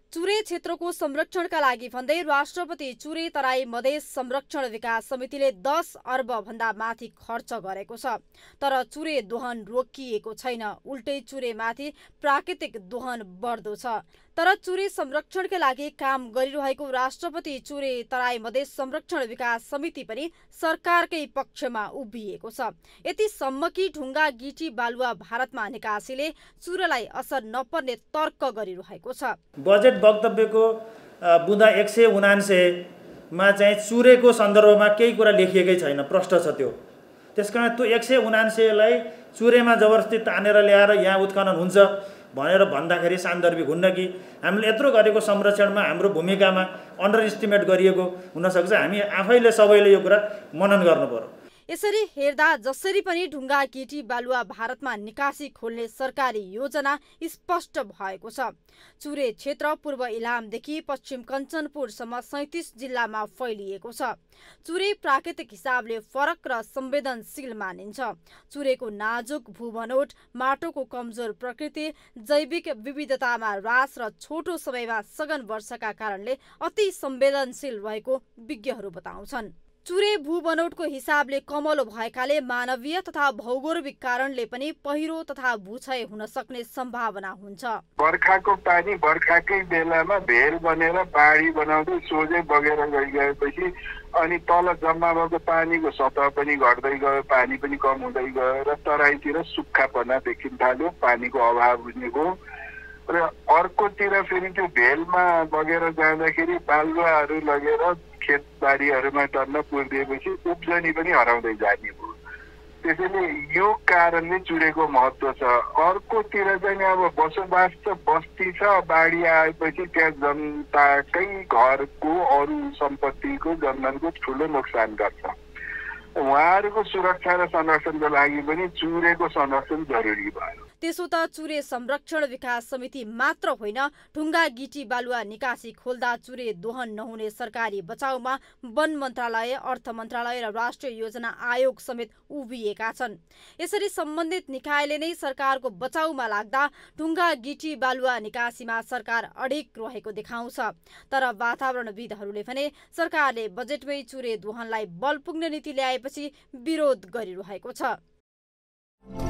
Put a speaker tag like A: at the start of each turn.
A: चुरे क्षेत्रको संरक्षणका लागि भन्दै राष्ट्रपति चुरे तराई मधेस संरक्षण विकास समितिले 10 अर्ब भन्दा माथि खर्च गरेको छ। तर चुरे दोहन रोकिएको छैन, उल्टै चुरेमाथि प्राकृतिक दोहन बढ्दो छ। तर चुरे संरक्षणका लागि काम गरिरहेको राष्ट्रपति चुरे तराई मधेस संरक्षण विकास समिति पनि सरकारकै पक्षमा उभिएको छ। यतिसम्म कि ढुङ्गा गिटी बालुवा भारतमा निकासीले चुरेलाई असर नपर्ने तर्क गरिरहेको छ।
B: बजेट वक्तव्यको बुँदा 179 मा चाहिँ चुरेको सन्दर्भमा केही कुरा लेखिएकै छैन, प्रष्ट छ त्यो। त्यसकारण त्यो 179 लाई चुरेमा जबरजस्ती तानेर ल्याएर यहाँ उत्खनन हुन्छ भनेर भन्दाखेरि सान्दर्भिक हुन्न कि हामीले यत्रो गरेको संरक्षणमा हाम्रो भूमिकामा अन्डर एस्टिमेट गरिएको हुनसक्छ। हामी आफैले सबैले यो कुरा मनन गर्नु पर्यो।
A: यसरी हेर्दा जसरी पनि ढुङ्गा गिटी बालुवा भारतमा निकासी खोल्ने सरकारी योजना स्पष्ट भएको छ। चुरे क्षेत्र पूर्व इलामदेखि पश्चिम कञ्चनपुरसम्म 37 जिल्लामा फैलिएको छ। चुरे प्राकृतिक हिसाबले फरक र संवेदनशील मानिन्छ। चुरेको नाजुक भूबनोट, माटोको कमजोर प्रकृति, जैविक विविधतामा ह्रास र छोटो समयमा सघन वर्षाका कारणले अति संवेदनशील रहेको विज्ञहरू बताउँछन्। चुरे भूबनोटको हिसाबले कमलो भएकाले मानवीय तथा भौगोलिक कारणले पनि पहिरो तथा भूक्षय हुन सक्ने सम्भावना हुन्छ।
C: बर्खाको पानी बर्खाकै बेलामा भेल बनेर बाढी बनाउँदै सोझै बगेर गइगएपछि अनि तल जम्मा भएको पानीको सतह पनि घट्दै गयो, पानी पनि कम हुँदै गयो र तराईतिर सुक्खापना देखिन थाल्यो, पानीको अभाव हुनेको। र अर्कोतिर फेरि त्यो भेलमा बगेर जाँदाखेरि बालुवाहरू लगेर खेतबारीहरूमा टन्न पुर्दिएपछि उब्जनी पनि हराउँदै जाने भयो। त्यसैले यो कारणले चुरेको महत्त्व छ। अर्कोतिर चाहिँ अब बसोबास त बस्ती छ, बाढी आएपछि त्यहाँ जनताकै घरको अरू सम्पत्तिको जन्मनको ठुलो नोक्सान गर्छ। उहाँहरूको सुरक्षा र संरक्षणको लागि पनि चुरेको संरक्षण जरुरी भयो।
A: त्यसो त चुरे संरक्षण विकास समिति मात्र होइन, ढुङ्गा गिटी बालुवा निकासी खोल्दा चुरे दोहन नहुने सरकारी बचाउमा वन मन्त्रालय, अर्थ मन्त्रालय र राष्ट्रिय योजना आयोग समेत उभिएका छन्। यसरी सम्बन्धित निकायले नै सरकारको बचाउमा लाग्दा ढुङ्गा गिटी बालुवा निकासीमा सरकार अडिग रहेको देखाउँछ। तर वातावरणविदहरूले भने सरकारले बजेटमै चुरे दोहनलाई बल पुग्ने नीति ल्याएपछि विरोध गरिरहेको छ।